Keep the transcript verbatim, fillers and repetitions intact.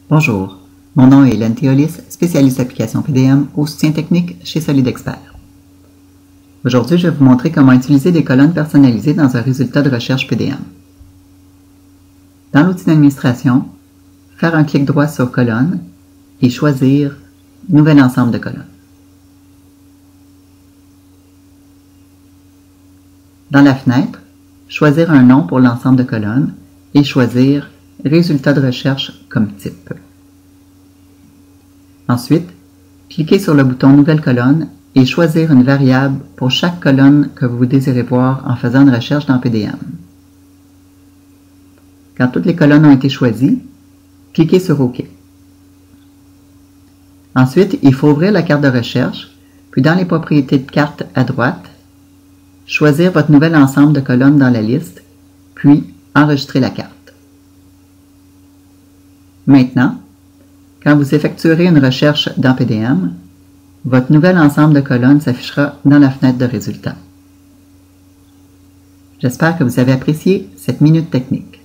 Bonjour, mon nom est Hélène Théolis, spécialiste application P D M au soutien technique chez SolidExpert. Aujourd'hui, je vais vous montrer comment utiliser des colonnes personnalisées dans un résultat de recherche P D M. Dans l'outil d'administration, faire un clic droit sur Colonne et choisir Nouvel ensemble de colonnes. Dans la fenêtre, choisir un nom pour l'ensemble de colonnes et choisir Résultat de recherche comme type. Ensuite, cliquez sur le bouton Nouvelle colonne et choisir une variable pour chaque colonne que vous désirez voir en faisant une recherche dans P D M. Quand toutes les colonnes ont été choisies, cliquez sur OK. Ensuite, il faut ouvrir la carte de recherche, puis dans les propriétés de carte à droite, choisir votre nouvel ensemble de colonnes dans la liste, puis enregistrer la carte. Maintenant, quand vous effectuerez une recherche dans P D M, votre nouvel ensemble de colonnes s'affichera dans la fenêtre de résultats. J'espère que vous avez apprécié cette minute technique.